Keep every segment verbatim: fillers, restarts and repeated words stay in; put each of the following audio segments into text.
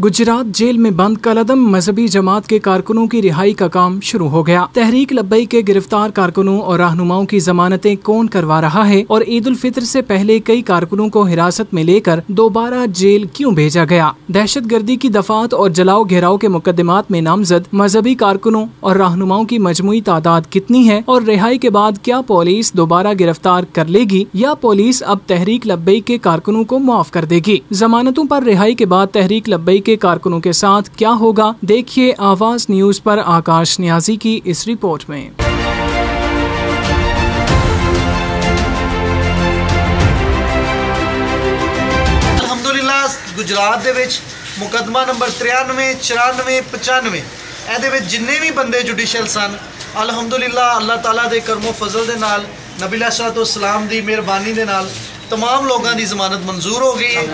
Gujarat jail में बंद कलअदम मजहबी जमात के कारकुनों की रिहाई का काम शुरू हो गया। तहरीक लब्बैक के गिरफ्तार कारकुनों और रहनुमाओं की जमानतें कौन करवा रहा है और ईद उल फित्र से पहले कई कारकुनों को हिरासत में लेकर दोबारा जेल क्यों भेजा गया। दहशत गर्दी की दफात और जलाओ घेराव के मुकदमात में नामजद मजहबी कारकुनों और रहनुमाओं की मजमुई तादाद कितनी है और रिहाई के बाद क्या पुलिस दोबारा गिरफ्तार कर लेगी या पुलिस अब तहरीक लब्बैक के कारकुनों को माफ कर देगी। जमानतों पर रिहाई के बाद तहरीक लब्बैक के कारकुनों के साथ क्या होगा, देखिए आवाज न्यूज पर आकाश नियाजी की इस रिपोर्ट में। अल्हम्दुलिल्लाह गुजरात दे विच मुकदमा नंबर तिरानवे चौरानवे पचानवे ਇਹਦੇ ਵਿੱਚ जिन्ने भी बंदे जुडिशल सन अल्हम्दुलिल्लाह अल्लाह ताला दे करमो फजल दे नाल नबी अलैहिस्सलातु वस्सलाम दी मेहरबानी दे नाल तमाम लोगों की जमानत मंजूर हो गई है।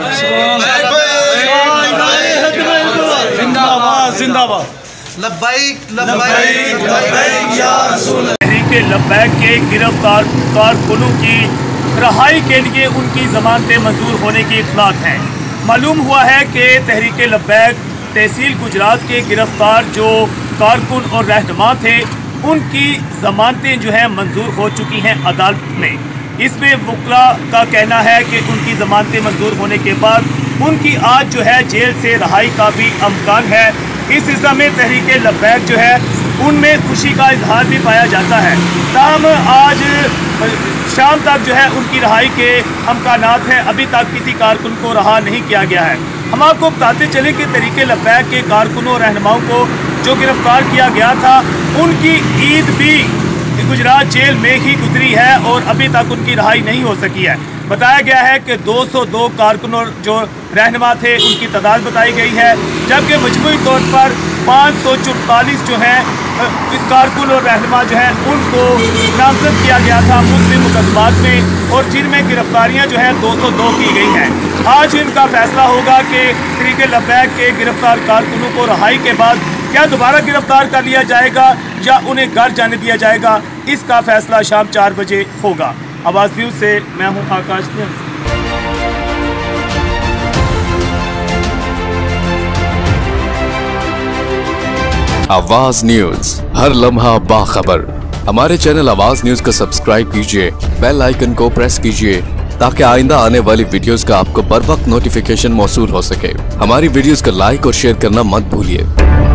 तहरीक लब्बैक के गिरफ्तार कारकुनों की रिहाई के लिए उनकी जमानतें मंजूर होने की इत्तलात है। मालूम हुआ है कि तहरीक लब्बैक तहसील गुजरात के गिरफ्तार जो कारकुन और रहनुमा थे उनकी जमानतें जो है मंजूर हो चुकी हैं अदालत में। इसमें वकला का कहना है कि उनकी जमानतें मंजूर होने के बाद उनकी आज जो है जेल से रिहाई का भी अमकान है। इस सिलसिले में तहरीक लब्बैक जो है उनमें खुशी का इजहार भी पाया जाता है। ताहम आज शाम तक जो है उनकी रिहाई के अमकानात हैं। अभी तक किसी कारकुन को रहा नहीं किया गया है। हम आपको बताते चले कि तहरीक लब्बैक के कारकुनों और रहनुमाओं को जो गिरफ्तार किया गया था उनकी ईद भी गुजरात जेल में ही गुजरी है और अभी तक उनकी रिहाई नहीं हो सकी है। बताया गया है कि दो सौ दो कारकुनों जो रहनुमा थे उनकी तादाद बताई गई है, जबकि मजमूई तौर पर पाँच सौ चौतालीस जो हैं इस कारकुन और रहनुमा जो हैं उनको नामजद किया गया था मुस्लिम मुकदमात में और जिनमें गिरफ्तारियां जो हैं दो सौ दो की गई हैं। आज इनका फैसला होगा कि तहरीक लब्बैक के गिरफ्तार कारकुनों को रिहाई के बाद क्या दोबारा गिरफ्तार कर लिया जाएगा या उन्हें घर जाने दिया जाएगा। इसका फैसला शाम चार बजे होगा। आवाज़ न्यूज़ से मैं हूं आकाश नियाजी। आवाज न्यूज, हर लम्हा बाखबर। हमारे चैनल आवाज न्यूज को सब्सक्राइब कीजिए, बेल आइकन को प्रेस कीजिए ताकि आइंदा आने वाली वीडियोस का आपको बर वक्त नोटिफिकेशन मौसूल हो सके। हमारी वीडियोस को लाइक और शेयर करना मत भूलिए।